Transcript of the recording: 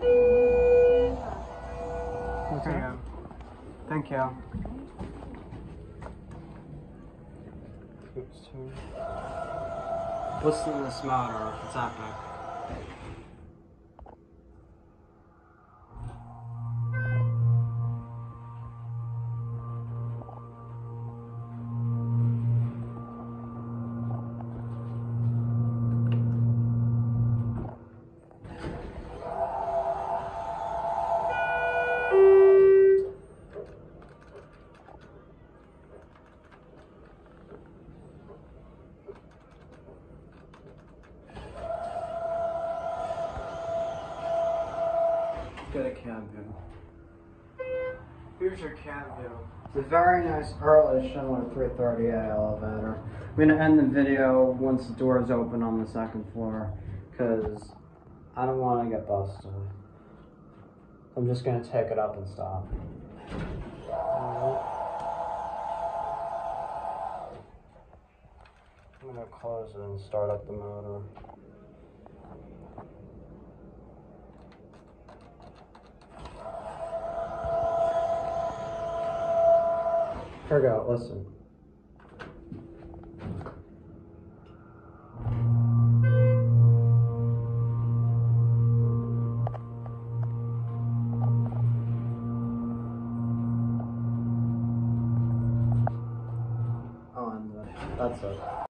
Okay. Thank you. Oops. What's in this motor? It's epic. Get a cab view. Here's your cab view. It's a very nice early Schindler 330A elevator. I'm going to end the video once the doors open on the second floor because I don't want to get busted. I'm just going to take it up and stop. I'm going to close it and start up the motor. Here we go, listen. Oh, and that's it.